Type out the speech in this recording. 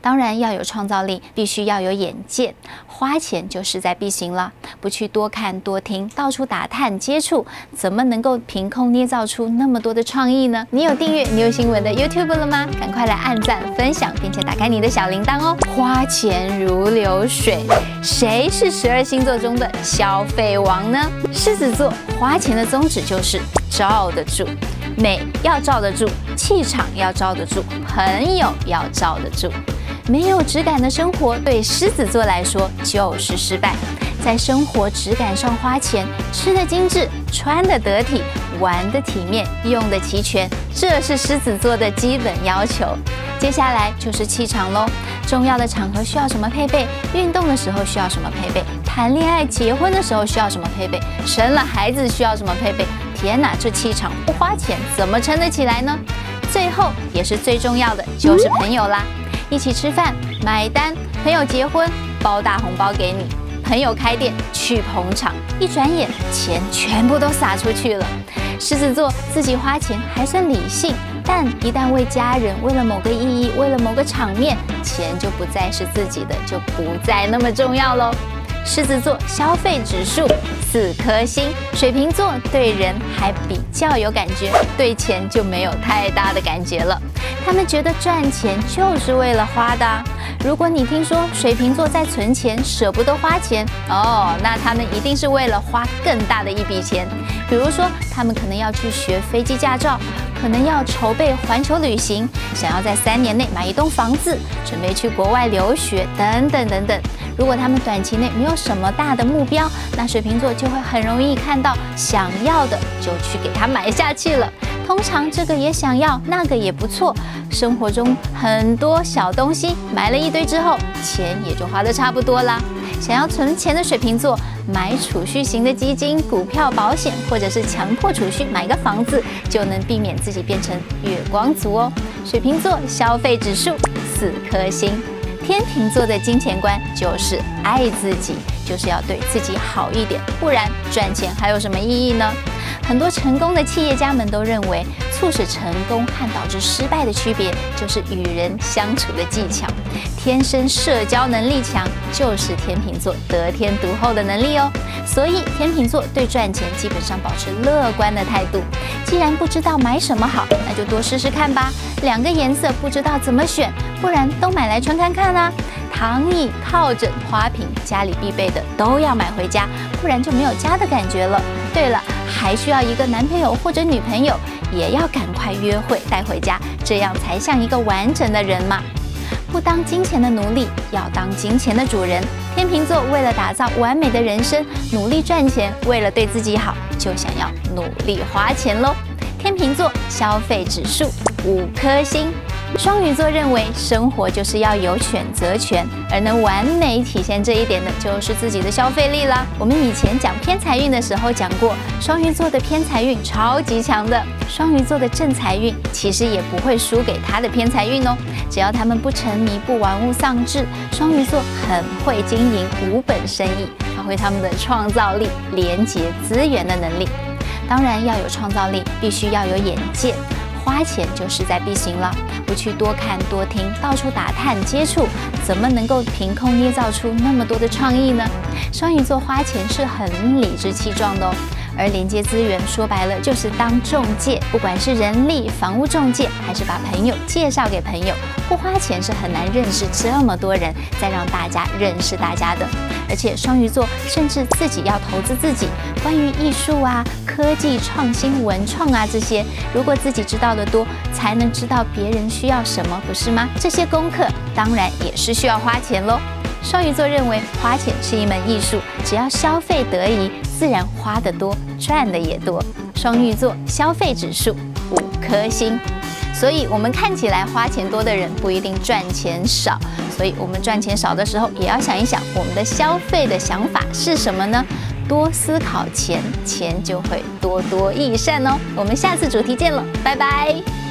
当然要有创造力，必须要有眼界，花钱就势在必行了。不去多看多听，到处打探接触，怎么能够凭空捏造出那么多的创意呢？你有订阅牛新闻的 YouTube 了吗？赶快来按赞、分享，并且打开你的小铃铛哦！花钱如流水，谁是12星座中的消费王呢？狮子座花钱的宗旨就是罩得住。美要罩得住，气场要罩得住，朋友要罩得住。没有质感的生活对狮子座来说就是失败。在生活质感上花钱，吃得精致，穿得得体，玩得体面，用得齐全，这是狮子座的基本要求。接下来就是气场咯，重要的场合需要什么配备，运动的时候需要什么配备，谈恋爱结婚的时候需要什么配备，生了孩子需要什么配备。天哪，这气场不花钱怎么撑得起来呢？最后也是最重要的就是朋友啦，一起吃饭买单，朋友结婚包大红包给你，朋友开店去捧场，一转眼钱全部都撒出去了。狮子座自己花钱还算理性，但一旦为家人，为了某个意义，为了某个场面，钱就不再是自己的，就不再那么重要咯。狮子座消费指数4颗星，水瓶座对人还比较有感觉，对钱就没有太大的感觉了。他们觉得赚钱就是为了花的啊。如果你听说水瓶座在存钱，舍不得花钱哦，那他们一定是为了花更大的一笔钱。比如说，他们可能要去学飞机驾照，可能要筹备环球旅行，想要在3年内买一栋房子，准备去国外留学，等等等等。如果他们短期内没有什么大的目标，那水瓶座就会很容易看到想要的就去给他买下去了。通常这个也想要，那个也不错，生活中很多小东西买了一堆之后，钱也就花得差不多啦。想要存钱的水瓶座，买储蓄型的基金、股票、保险，或者是强迫储蓄买个房子，就能避免自己变成月光族哦。水瓶座消费指数4颗星。天秤座的金钱观就是爱自己，就是要对自己好一点，不然赚钱还有什么意义呢？很多成功的企业家们都认为，促使成功和导致失败的区别就是与人相处的技巧。天生社交能力强就是天秤座得天独厚的能力哦。所以天秤座对赚钱基本上保持乐观的态度。既然不知道买什么好，那就多试试看吧。2个颜色不知道怎么选，不然都买来穿看看啦。躺椅、靠枕、花瓶，家里必备的都要买回家，不然就没有家的感觉了。对了，还需要一个男朋友或者女朋友，也要赶快约会带回家，这样才像一个完整的人嘛。不当金钱的奴隶，要当金钱的主人。天秤座为了打造完美的人生，努力赚钱，为了对自己好，就想要努力花钱咯。天秤座消费指数5颗星。双鱼座认为生活就是要有选择权，而能完美体现这一点的就是自己的消费力啦。我们以前讲偏财运的时候讲过，双鱼座的偏财运超级强的，双鱼座的正财运其实也不会输给他的偏财运哦。只要他们不沉迷、不玩物丧志，双鱼座很会经营无本生意，发挥他们的创造力、连结资源的能力。当然要有创造力，必须要有眼界。花钱就势在必行了，不去多看多听，到处打探接触，怎么能够凭空捏造出那么多的创意呢？双鱼座花钱是很理直气壮的哦。而连接资源说白了就是当中介，不管是人力、房屋中介，还是把朋友介绍给朋友，不花钱是很难认识这么多人，再让大家认识大家的。而且双鱼座甚至自己要投资自己，关于艺术啊、科技创新、文创啊这些，如果自己知道的多，才能知道别人需要什么，不是吗？这些功课当然也是需要花钱咯。双鱼座认为花钱是一门艺术，只要消费得宜，自然花得多，赚的也多。双鱼座消费指数5颗星。所以我们看起来花钱多的人不一定赚钱少，所以我们赚钱少的时候也要想一想我们的消费的想法是什么呢？多思考钱，钱就会多多益善哦。我们下次主题见了，拜拜。